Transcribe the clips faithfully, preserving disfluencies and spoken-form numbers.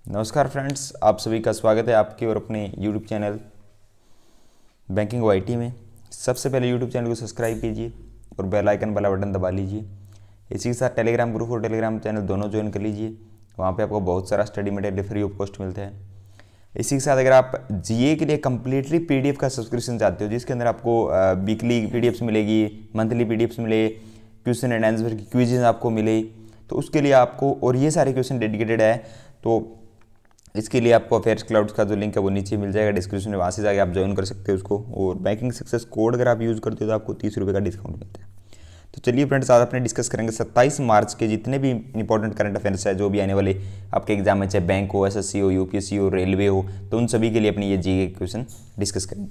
नमस्कार फ्रेंड्स, आप सभी का स्वागत है आपके और अपने YouTube channel banking O I T में। सबसे पहले यूट्यूब चैनल को सब्सक्राइब कीजिए और बेल आइकन वाला बटन दबा लीजिए। इसी के साथ टेलीग्राम ग्रुप और टेलीग्राम चैनल दोनों ज्वाइन कर लीजिए। वहाँ पे आपको बहुत सारा study material free of cost मिलता है। इसी के साथ अगर आप जीए के लिए कम्प्लीटली पीडीएफ का सब्सक्रिप्शन चाहते हो, जिसके अंदर आपको वीकली पीडीएफ्स मिलेगी, मंथली पीडीएफ्स मिले, क्वेश्चन एंड आंसर की क्विज़ आपको मिले, तो उसके लिए आपको, और ये सारे क्वेश्चन डेडिकेटेड है, तो इसके लिए आपको अफेयर्स क्लाउड्स का जो लिंक है वो नीचे मिल जाएगा डिस्क्रिप्शन में, वहाँ से जाके आप ज्वाइन कर सकते हो उसको। और बैंकिंग सक्सेस कोड अगर आप यूज़ करते हो तो आपको तीस रुपये का डिस्काउंट मिलता है। तो चलिए फ्रेंड्स, आज अपने डिस्कस करेंगे सत्ताईस मार्च के जितने भी इंपॉर्टेंट करंट अफेयर्स है जो भी आने वाले आपके एग्जाम में, चाहे बैंक हो, एसएससी हो, यूपीएससी हो, रेलवे हो, तो उन सभी के लिए अपनी ये जीके क्वेश्चन डिस्कस करेंगे।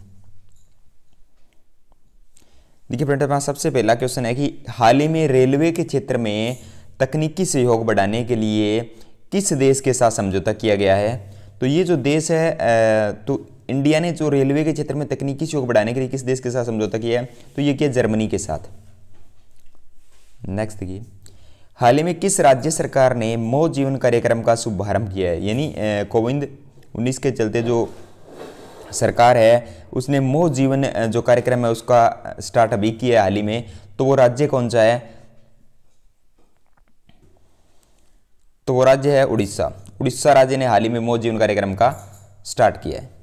देखिए फ्रेंड्स, हमारा सबसे पहला क्वेश्चन है कि हाल ही में रेलवे के क्षेत्र में तकनीकी सहयोग बढ़ाने के लिए किस देश के साथ समझौता किया गया है? तो ये जो देश है, तो इंडिया ने जो रेलवे के क्षेत्र में तकनीकी सहयोग बढ़ाने के लिए किस देश के साथ समझौता किया है? तो ये किया जर्मनी के साथ। नेक्स्ट देखिए, हाल ही में किस राज्य सरकार ने मौ जीवन कार्यक्रम का शुभारंभ किया है? यानी कोविड उन्नीस के चलते जो सरकार है उसने मौ जीवन जो कार्यक्रम है उसका स्टार्ट अभी किया है हाल ही में। तो वो राज्य कौन सा है? तो वो राज्य है उड़ीसा। उड़ीसा राज्य ने हाल ही में मौ जीवन कार्यक्रम का स्टार्ट किया है।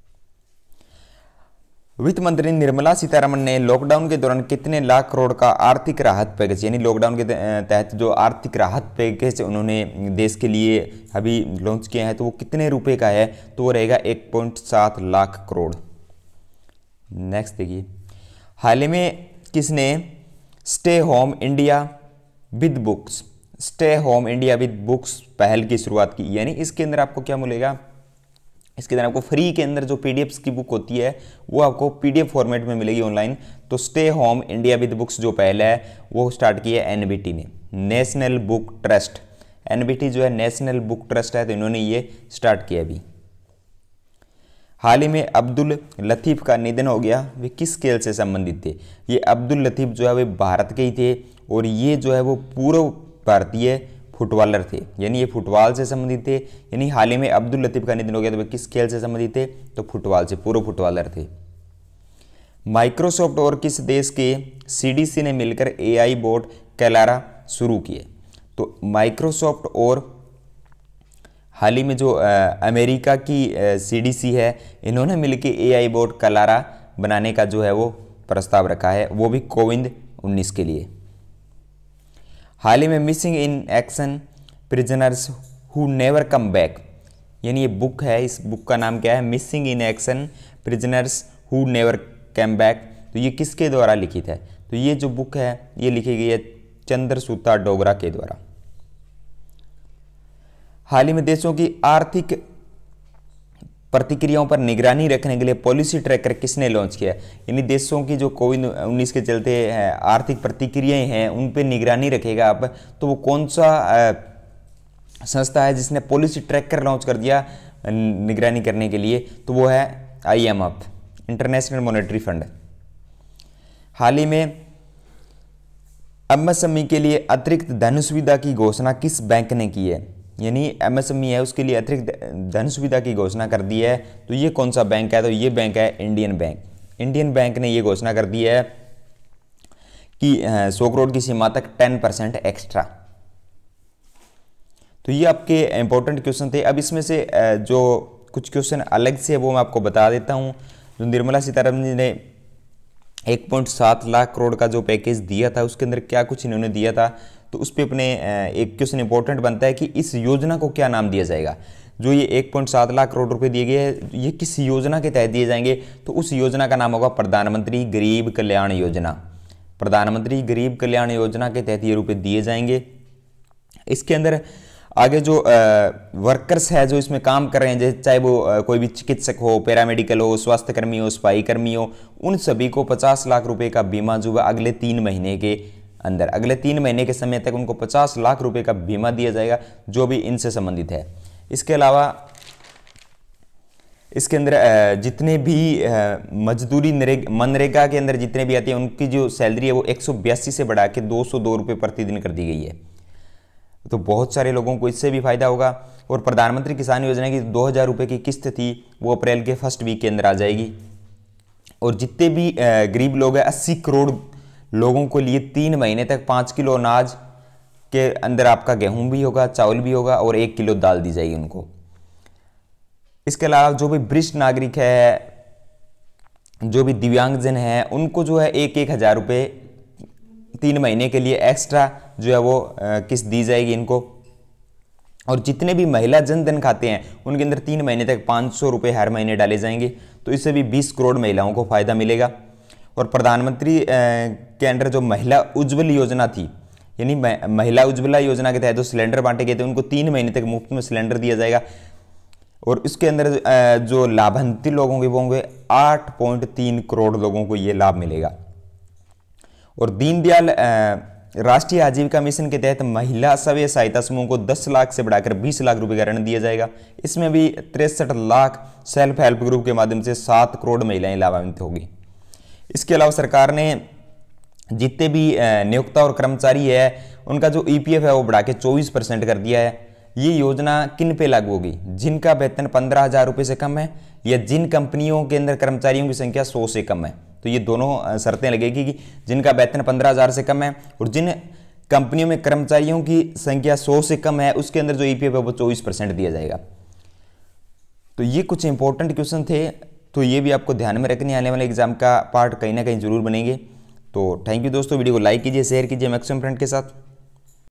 वित्त मंत्री निर्मला सीतारमण ने लॉकडाउन के दौरान कितने लाख करोड़ का आर्थिक राहत पैकेज, यानी लॉकडाउन के तहत जो आर्थिक राहत पैकेज उन्होंने देश के लिए अभी लॉन्च किया है, तो वो कितने रुपए का है? तो वो रहेगा एक पॉइंट सात लाख करोड़। नेक्स्ट देखिए, हाल ही में किसने stay home India with books stay home India with books पहल की शुरुआत की? यानी इसके अंदर आपको क्या मिलेगा? इसके अंदर आपको फ्री के अंदर जो पीडीएफ की बुक होती है वो आपको पीडीएफ फॉर्मेट में मिलेगी ऑनलाइन। तो stay home India with books जो पहल है वो स्टार्ट की है एनबीटी ने, नेशनल बुक ट्रस्ट। एनबीटी जो है नेशनल बुक ट्रस्ट है, तो इन्होंने ये स्टार्ट किया अभी। हाल ही में अब्दुल लतीफ़ का निधन हो गया। वे किस खेल से संबंधित थे? ये अब्दुल लतीफ़ जो है वे भारत के ही थे और ये जो है वो पूर्व भारतीय फुटबॉलर थे, यानी ये फुटबॉल से संबंधित थे। यानी हाल ही में अब्दुल लतीफ़ का निधन हो गया, तो वे किस खेल से संबंधित थे? तो फुटबॉल से, पूर्व फुटबॉलर थे। माइक्रोसॉफ्ट और किस देश के सीडीसी ने मिलकर एआई बोट कैलारा शुरू किए? तो माइक्रोसॉफ्ट और हाल ही में जो आ, अमेरिका की सीडीसी है, इन्होंने मिलकर एआई बोट कैलारा बनाने का जो है वो प्रस्ताव रखा है, वो भी कोविड उन्नीस के लिए। हाल ही में missing in action prisoners who never come back, यानी ये बुक है, इस बुक का नाम क्या है? Missing in action prisoners who never come back. तो ये किसके द्वारा लिखित है? तो ये जो बुक है ये लिखी गई है चंद्रसूता डोगरा के द्वारा। हाल ही में देशों की आर्थिक प्रतिक्रियाओं पर निगरानी रखने के लिए पॉलिसी ट्रैकर किसने लॉन्च किया? यानी देशों की जो कोविड उन्नीस के चलते आर्थिक प्रतिक्रियाएं हैं उन पर निगरानी रखेगा आप, तो वो कौन सा संस्था है जिसने पॉलिसी ट्रैकर लॉन्च कर दिया निगरानी करने के लिए? तो वो है आईएमएफ, इंटरनेशनल मॉनेटरी फंड। हाल ही में एमएसएमई के लिए अतिरिक्त धन सुविधा की घोषणा किस बैंक ने की है? यानी एमएसएमई है उसके लिए अतिरिक्त धन सुविधा की घोषणा कर दी है, तो ये कौन सा बैंक है? तो ये बैंक है इंडियन बैंक। इंडियन बैंक ने ये घोषणा कर दी है कि सौ करोड़ की सीमा तक टेन परसेंट एक्स्ट्रा। तो ये आपके इंपॉर्टेंट क्वेश्चन थे। अब इसमें से जो कुछ क्वेश्चन अलग से वो मैं आपको बता देता हूँ। जो निर्मला सीतारमण जी ने एक पॉइंट सात लाख करोड़ का जो पैकेज दिया था उसके अंदर क्या कुछ इन्होंने दिया था, तो उस पर अपने एक क्वेश्चन इंपॉर्टेंट बनता है कि इस योजना को क्या नाम दिया जाएगा? जो ये एक पॉइंट सात लाख करोड़ रुपए दिए गए हैं, ये किस योजना के तहत दिए जाएंगे? तो उस योजना का नाम होगा प्रधानमंत्री गरीब कल्याण योजना। प्रधानमंत्री गरीब कल्याण योजना के तहत ये रुपए दिए जाएंगे। इसके अंदर आगे जो वर्कर्स है जो इसमें काम कर रहे हैं, जैसे चाहे वो आ, कोई भी चिकित्सक हो, पैरामेडिकल हो, स्वास्थ्य कर्मी हो, सफाई कर्मी हो, उन सभी को पचास लाख रुपए का बीमा जो है अगले तीन महीने के अंदर, अगले तीन महीने के समय तक उनको पचास लाख रुपए का बीमा दिया जाएगा जो भी इनसे संबंधित है। इसके अलावा इसके अंदर जितने भी मजदूरी मनरेगा के अंदर जितने भी आती है उनकी जो सैलरी है वो एक सौ बयासी से बढ़ा के दो सौ दो रुपये प्रतिदिन कर दी गई है। तो बहुत सारे लोगों को इससे भी फायदा होगा। और प्रधानमंत्री किसान योजना की दो हज़ार रुपये की किस्त थी वो अप्रैल के फर्स्ट वीक के अंदर आ जाएगी। और जितने भी गरीब लोग हैं अस्सी करोड़ लोगों के लिए तीन महीने तक पाँच किलो अनाज के अंदर आपका गेहूं भी होगा, चावल भी होगा और एक किलो दाल दी जाएगी उनको। इसके अलावा जो भी वरिष्ठ नागरिक है, जो भी दिव्यांगजन है, उनको जो है एक एक हज़ार रुपये तीन महीने के लिए एक्स्ट्रा जो है वो किस्त दी जाएगी इनको। और जितने भी महिला जनधन खाते हैं उनके अंदर तीन महीने तक पाँच सौ रुपये हर महीने डाले जाएंगे, तो इससे भी बीस करोड़ महिलाओं को फायदा मिलेगा। और प्रधानमंत्री के अंडर जो महिला उज्ज्वल योजना थी, यानी महिला उज्ज्वला योजना के तहत जो सिलेंडर बांटे गए थे उनको तीन महीने तक मुफ्त में सिलेंडर दिया जाएगा। और इसके अंदर जो लाभान्वित लोग होंगे वो होंगे आठ पॉइंट तीन करोड़ लोगों को ये लाभ मिलेगा। और दीनदयाल राष्ट्रीय आजीविका मिशन के तहत महिला स्वयं सहायता समूह को दस लाख से बढ़ाकर बीस लाख रुपए का ऋण दिया जाएगा। इसमें भी तिरसठ लाख सेल्फ हेल्प ग्रुप के माध्यम से सात करोड़ महिलाएं लाभान्वित होगी। इसके अलावा सरकार ने जितने भी नियोक्ता और कर्मचारी है उनका जो ईपीएफ है वो बढ़ा के चौबीस परसेंट कर दिया है। ये योजना किन पे लागू होगी? जिनका वेतन पंद्रह हजार रुपये से कम है या जिन कंपनियों के अंदर कर्मचारियों की संख्या सौ से कम है। तो ये दोनों शर्तें लगेगी कि जिनका वेतन पंद्रह हजार से कम है और जिन कंपनियों में कर्मचारियों की संख्या सौ से कम है उसके अंदर जो ईपीएफ है वो चौबीस परसेंट दिया जाएगा। तो ये कुछ इंपॉर्टेंट क्वेश्चन थे, तो ये भी आपको ध्यान में रखने आने वाले एग्जाम का पार्ट कहीं ना कहीं जरूर बनेंगे। तो थैंक यू दोस्तों, वीडियो को लाइक कीजिए, शेयर कीजिए मैक्सिमम फ्रेंड के साथ।